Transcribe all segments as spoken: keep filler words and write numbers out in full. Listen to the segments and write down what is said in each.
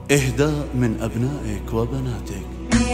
إهداء من أبنائك وبناتك.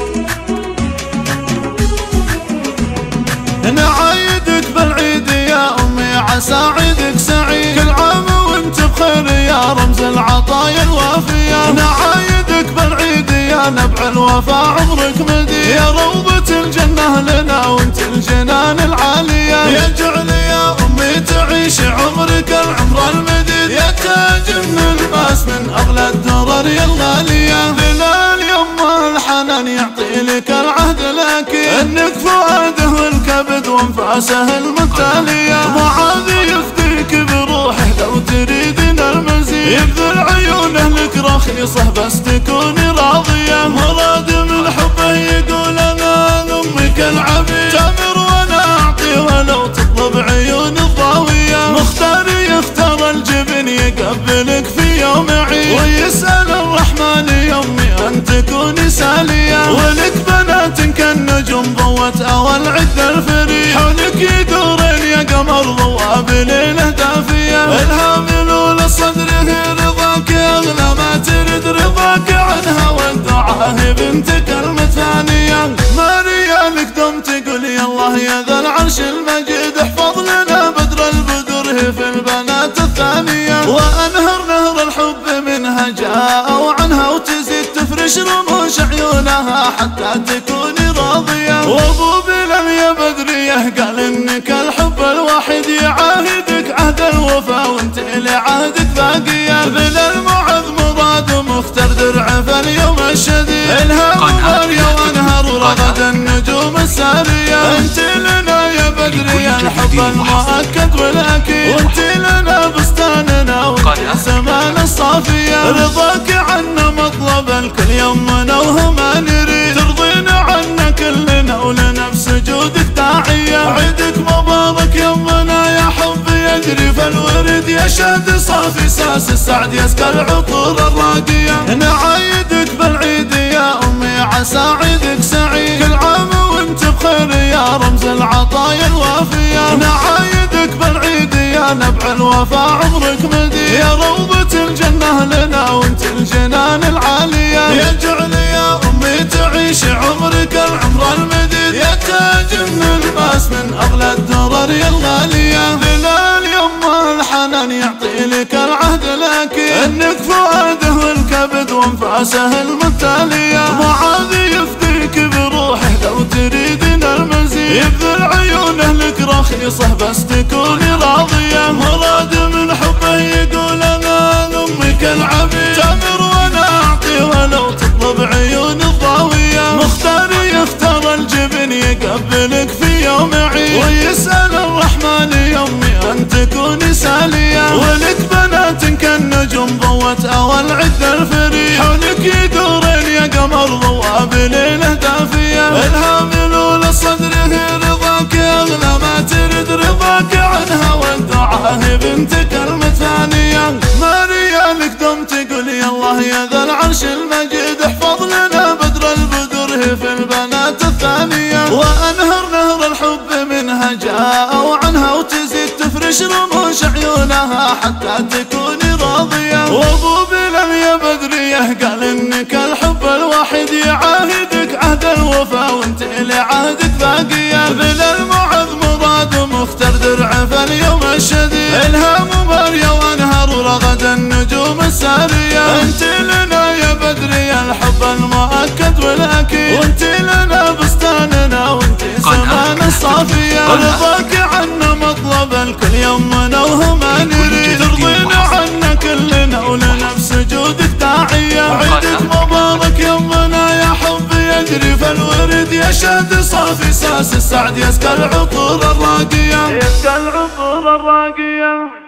نعايدك بالعيد يا أمي عسى عيدك سعيد، كل عام وانت بخير يا رمز العطايا الوافية. نعايدك بالعيد يا نبع الوفا عمرك مديد، يا روضة الجنة لنا وانت الجنان العالية. يا جعل يا أمي تعيش عمرك العمر المديد، يا تاج من الباس من أغلى الدرر يا الغالية. ظلال يما الحنان يعطي لك العهد الأكيد، انك فؤاده والكبد وانفاسه المتالية. معاذ يفديك بروحه لو تريدين المزيد، يبذل عيونه لك رخيصه بس تكوني راضية. مراد من حبه يقول انا لامك العبيد، تامر وانا اعطي ولو تطلب عيون الضاوية. مختار يختار الجبن يقبلك في يوم عيد، ويسأل الرحمن يومي ان تكوني سالية. ولك بنات كالنجوم ضوت اول عد الفريد، حولك يدورين يا قمر ضوى بليله دافية. الهامل لصدره رضاك اغلى ما ترد رضاك عنها، والدعاء بنت كلمة ثانية. ما ريالك دم تقول يا الله يا ذا العرش المجيد، احفظ لنا بدر البدر في البنات الثانية. وانهر نهر الحب منها جاء وعنها، وتزيد تفرش رموش عيونها حتى تكوني راضية. وابو بلال يا بدرية قال انك الحب الوحيد، يعاهدك عهد الوفا وانت لعهدك باقية. بلال معذ مراد مختار درعه في اليوم الشديد، الهام ماريا وانهر ورغد النجوم السارية. انت لنا يا بدرية الحب المؤكد والاكيد، وانت لنا بستاننا وانت سمانا الصافية. رضاك عنا مطلب الكل يومنا وهما نريد، ترضينا عنا كلنا ولنفس جودك داعية. عيدك مبارك يومنا يا حب يجري في الورد، يا شهد صافي ساس السعد يسقى العطور الراقية. نعايدك بالعيد يا أمي عسى عيدك سعيد، كل عام وانت بخير يا رمز العطايا الوافية. نعايدك بالعيد يا نبع الوفا عمرك مديد، يا روضة الجنة لنا وانت الجنان العالية. يا جعل يا أمي تعيش عمرك العمر المديد، يا تاج من الباس من أغلى الدرر يا الغالية. ظلال يما الحنان يعطي لك العهد الأكيد، انك فؤاده والكبد وانفاسه المتالية. معاذ يفديك بروحه لو تريدين المزيد، يبذل عيونه لك رخيصه بس تكوني راضية. مراد من حبه يقول انا لامك العبيد، تامر وانا اعطي ولو تطلب عيون الضاوية. مختار يختار الجبن يقبلك في يوم عيد، ويسأل الرحمن يومي ان تكوني سالية. ولك بنات كالنجوم ضوت اول عد الفريد، حولك يدورين يا قمر ضوى بليله دافية. الهامل لصدره رضاك اغلى ما ترد رضاك عنها، والدعاء بنت كلمة ثانية. ما ريالك دم تقول يا الله يا ذا العرش المجيد، احفظ لنا بدر البدر في البنات الثانية. وانهر نهر الحب منها جاء وعنها، وتزيد تفرش رموش عيونها حتى تكوني راضية. وابو بلال يا بدرية قال انك الحب الوحيد، يعاهدك عهد الوفا وانت لعهدك باقية. بلال معذ مراد مختار درعه في اليوم الشديد، الهام ماريا وانهر ورغد النجوم السارية. انت لنا يا بدرية الحب المؤكد والاكيد، وانت لنا بستاننا وانت سمانا الصافية. رضاك عنا مطلب الكل يومنا وهما نريد، ترضينا عنا كلنا ولنفس جودك داعية. عيدك مبارك يومنا يا حب يجري في الورد، يا شهد صافي ساس السعد يسقى العطور الراقية. يسقى العطور الراقية.